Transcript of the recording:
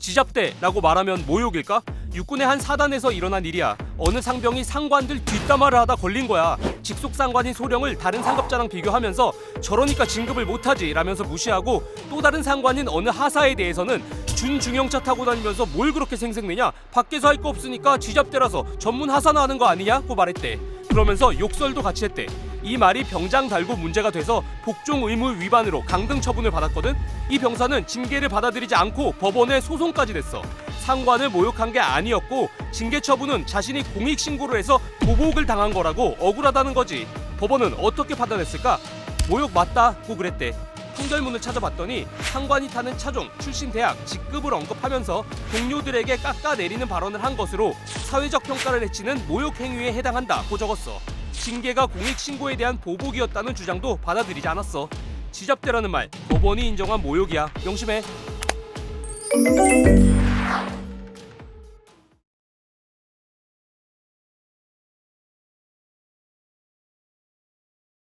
지잡대라고 말하면 모욕일까? 육군의 한 사단에서 일어난 일이야. 어느 상병이 상관들 뒷담화를 하다 걸린 거야. 직속상관인 소령을 다른 상급자랑 비교하면서 저러니까 진급을 못하지 라면서 무시하고, 또 다른 상관인 어느 하사에 대해서는 준중형차 타고 다니면서 뭘 그렇게 생색내냐, 밖에서 할 거 없으니까 지잡대라서 전문 하사나 하는 거 아니냐고 말했대. 그러면서 욕설도 같이 했대. 이 말이 병장 달고 문제가 돼서 복종 의무 위반으로 강등 처분을 받았거든. 이 병사는 징계를 받아들이지 않고 법원에 소송까지 냈어. 상관을 모욕한 게 아니었고 징계 처분은 자신이 공익신고를 해서 보복을 당한 거라고 억울하다는 거지. 법원은 어떻게 판단했을까? 모욕 맞다고 그랬대. 판결문을 찾아봤더니 상관이 타는 차종, 출신 대학, 직급을 언급하면서 동료들에게 깎아내리는 발언을 한 것으로 사회적 평가를 해치는 모욕 행위에 해당한다고 적었어. 징계가 공익신고에 대한 보복이었다는 주장도 받아들이지 않았어. 지잡대라는 말, 법원이 인정한 모욕이야. 명심해.